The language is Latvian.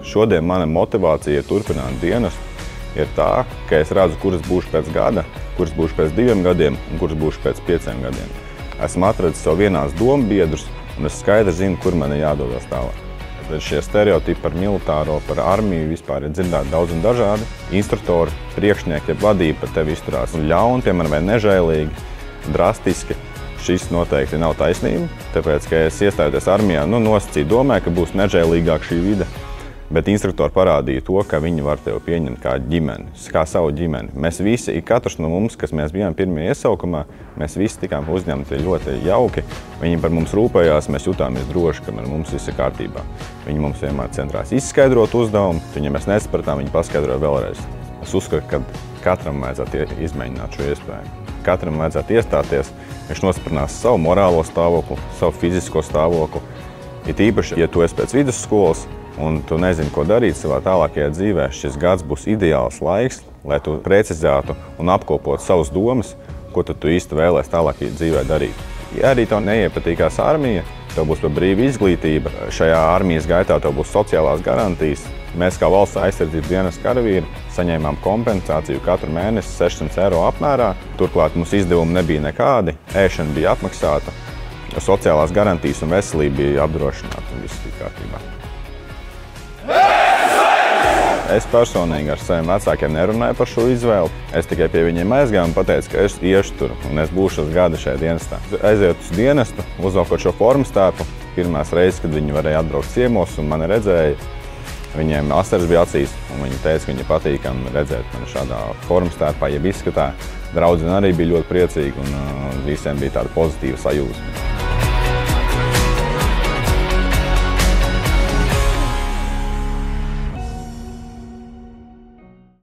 Šodien mana motivācija turpināt dienestu ir tā, ka es redzu, kuras būšu pēc gada, kuras būšu pēc 2 gadiem un kuras būšu pēc 5 gadiem. Esmu atradzis savu vienās dombiedrus un es skaidri zinu, kur man ir jādodas tālāk. Šie stereotipi par militāro, par armiju vispār ir dzirdēti daudz un dažādi. Instruktori, priekšnieki, vadība par tevi izturās ļauni, piemēram, vai nežēlīgi, drastiski. Šis noteikti nav taisnība, tāpēc, ka es iestājoties armijā, nosacīju domāju, ka būs nežēlīgāk šī vide. Bet instruktori parādīja to, ka viņi var tevi pieņemt kā ģimeni, kā savu ģimeni. Mēs visi, katrs no mums, kas mēs bijām pirmajā iesaukumā, mēs visi tikām uzņemti ļoti jauki. Viņi par mums rūpējās, mēs jutāmies droši, ka ar mums viss ir kārtībā. Viņi mums vienmēr centrās izskaidrot uzdevumu, ja mēs nesapratām, viņi paskaidroja vēlreiz. Es uzskatu, ka katram vajadzētu izmēģināt šo iespēju. Katram vajadzētu iestāties, viņš nosaprinās savu morālo stāvokli, savu fizisko stāvokli. It īpaši, ja tu esi pēc vidusskolas, un tu nezini, ko darīt savā tālākajā dzīvē, šis gads būs ideāls laiks, lai tu precizētu un apkopotu savas domas, ko tu īsti vēlēsi tālākajā dzīvē darīt. Ja arī tev neiepatīkās armija, tev būs par brīvu izglītība, šajā armijas gaitā tev būs sociālās garantijas. Mēs kā valsts aizsardzības dienesta karavīri saņēmām kompensāciju katru mēnesi 600 eiro apmērā. Turklāt mums izdevumi nebija nekādi, ēšana bija apmaksāta, sociālās garantijas un veselība bija apdrošināta un viss bija kārtībā. Es personīgi ar saviem vecākiem nerunāju par šo izvēli. Es tikai pie viņiem aizgāju un pateicu, ka es iešu tur un es būšu uz gada šajā dienestā. Aiziet uz dienestu, uzvalkot šo formas tērpu. Pirmās reizes, kad viņi varēja atbraukt ciemos un mani redzēja, viņiem asaras bija acīs un viņi teica, ka viņi patīkami redzēt mani šādā formas tērpā, jeb izskatā. Draudzene arī bija ļoti priecīga un visiem bija tāda pozitīva sajūta.